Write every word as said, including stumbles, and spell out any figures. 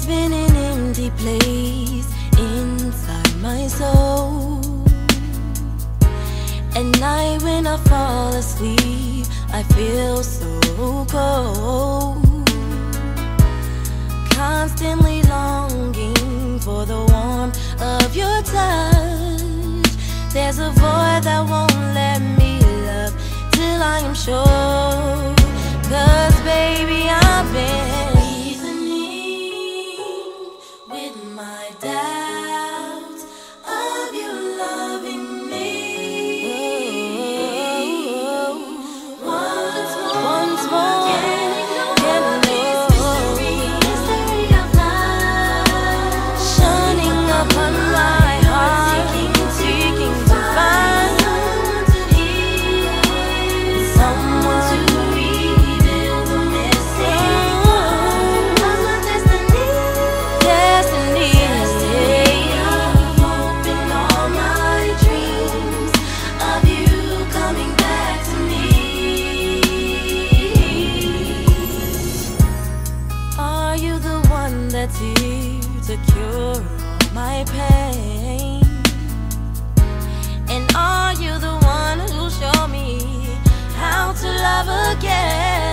There's been an empty place inside my soul. At night when I fall asleep, I feel so cold, constantly longing for the warmth of your touch. There's a void that won't let me love till I am sure. 'Cause baby, I've been reasoning with my doubts of you loving me. Once more, once more, can't ignore this mystery, mystery of love shining upon my heart, seeking, seeking to find someone to heal, someone to reveal the missing part of my destiny. Destiny, destiny of hope in all my dreams of you coming back to me. Are you the one that's here to cure all my pain? And are you the one who'll show me how to love again?